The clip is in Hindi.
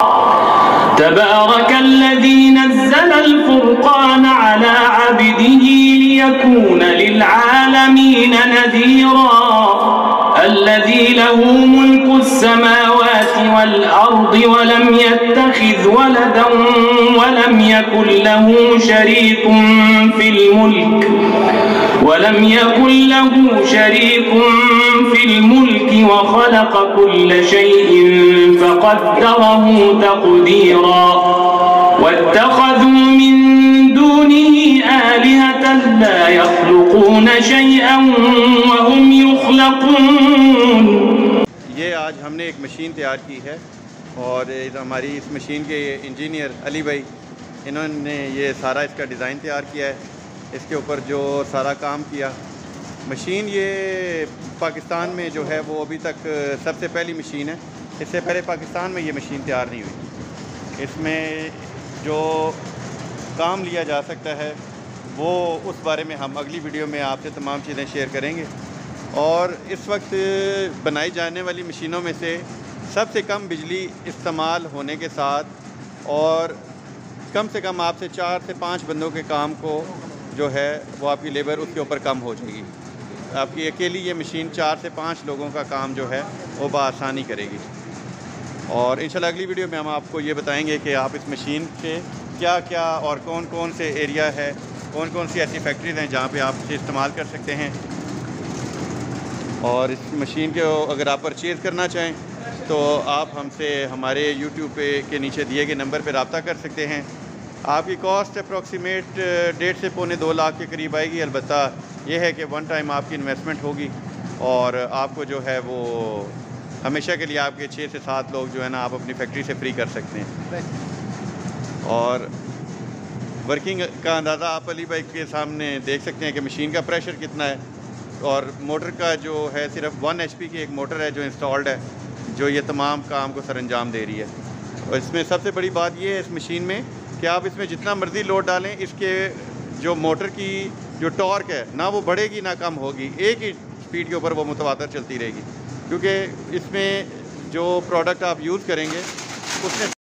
तबारकल्लज़ी नज़्ज़लल फ़ुरक़ान अला अब्दिही लियकून लिलआलमीन नज़ीरा अल्लज़ी लहू मुल्कुस समावाति वल अर्दि वलम यत्तखिज़ वलदन वलम यकुन लहू शरीकुन फिल मुल्क वखलक़ कुल्ल शैइन फ़क़द्दरहू तक़दीरा वत्तख़ज़ू मिन दूनिही आलिहतन ला यख़्लुक़ून शैअन वहुम युख़्लक़ून। ये आज हमने एक मशीन तैयार की है और हमारी इस मशीन के इंजीनियर अली भाई, इन्होंने ये सारा इसका डिज़ाइन तैयार किया है। इसके ऊपर जो सारा काम किया, मशीन ये पाकिस्तान में जो है वो अभी तक सबसे पहली मशीन है। इससे पहले पाकिस्तान में ये मशीन तैयार नहीं हुई। इसमें जो काम लिया जा सकता है वो उस बारे में हम अगली वीडियो में आपसे तमाम चीज़ें शेयर करेंगे। और इस वक्त बनाई जाने वाली मशीनों में से सबसे कम बिजली इस्तेमाल होने के साथ और कम से कम आपसे 4 से 5 बंदों के काम को जो है वो आपकी लेबर उसके ऊपर कम हो जाएगी। आपकी अकेली ये मशीन 4 से 5 लोगों का काम जो है वो बआसानी करेगी। और इंशाल्लाह अगली वीडियो में हम आपको ये बताएंगे कि आप इस मशीन के क्या क्या और कौन कौन से एरिया है, कौन कौन सी ऐसी फैक्ट्रीज़ हैं जहाँ पे आप इसे इस्तेमाल कर सकते हैं। और इस मशीन को अगर आप परचेज़ करना चाहें तो आप हमसे हमारे YouTube के नीचे दिए गए नंबर पर रब्ता कर सकते हैं। आपकी कॉस्ट अप्रॉक्सीमेट 1.5 से पौने 2 लाख के करीब आएगी। अलबत्ता यह है कि वन टाइम आपकी इन्वेस्टमेंट होगी और आपको जो है वो हमेशा के लिए आपके 6 से 7 लोग जो है ना आप अपनी फैक्ट्री से फ्री कर सकते हैं। और वर्किंग का अंदाज़ा आप अली भाई के सामने देख सकते हैं कि मशीन का प्रेशर कितना है। और मोटर का जो है सिर्फ 1 HP की एक मोटर है जो इंस्टॉल्ड है, जो ये तमाम काम को सरअंजाम दे रही है। और इसमें सबसे बड़ी बात ये है इस मशीन में कि आप इसमें जितना मर्ज़ी लोड डालें, इसके जो मोटर की जो टॉर्क है ना वो बढ़ेगी ना कम होगी, एक ही स्पीड के ऊपर वो मुतवातर चलती रहेगी। क्योंकि इसमें जो प्रोडक्ट आप यूज़ करेंगे उसमें